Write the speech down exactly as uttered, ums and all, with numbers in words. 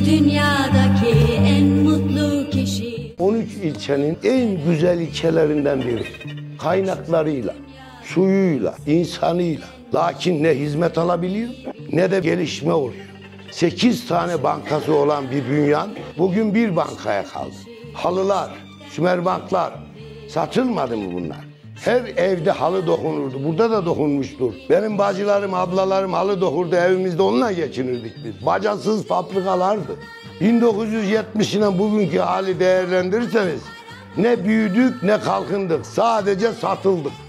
dünyadaki en mutlu kişi. on üç ilçenin en güzel ilçelerinden biri. Kaynaklarıyla, suyuyla, insanıyla. Lakin ne hizmet alabiliyor ne de gelişme oluyor. sekiz tane bankası olan bir bünyan bugün bir bankaya kaldı. Halılar, sümerbanklar satılmadı mı bunlar? Her evde halı dokunurdu. Burada da dokunmuştur. Benim bacılarım, ablalarım halı dokurdu. Evimizde onunla geçinirdik biz. Bacasız fabrikalardı. bin dokuz yüz yetmiş'ine bugünkü hali değerlendirirseniz ne büyüdük ne kalkındık. Sadece satıldık.